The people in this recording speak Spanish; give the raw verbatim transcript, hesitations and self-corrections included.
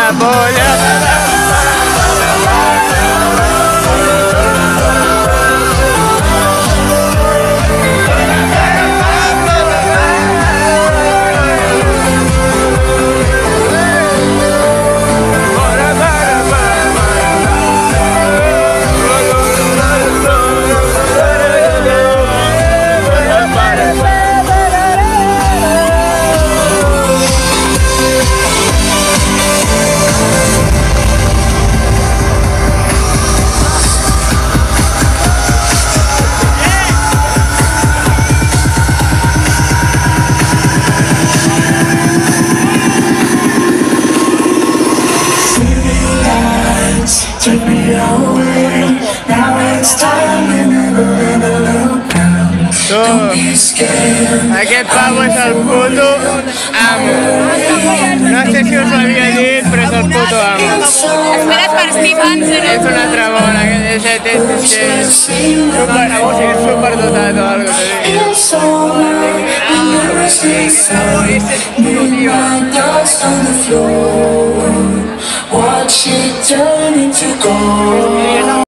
la polla. Take me away. Now it's time to never look down. Don't be scared. Aquest pavo és el puto amo. No sé si us ho havia dit, però és el puto amo. Esperes per Steve Hansen. És una altra bona, que és, és, és, és super, o sigui, super dotat o algo així. Midnight dust on the floor. Watch it turn into gold.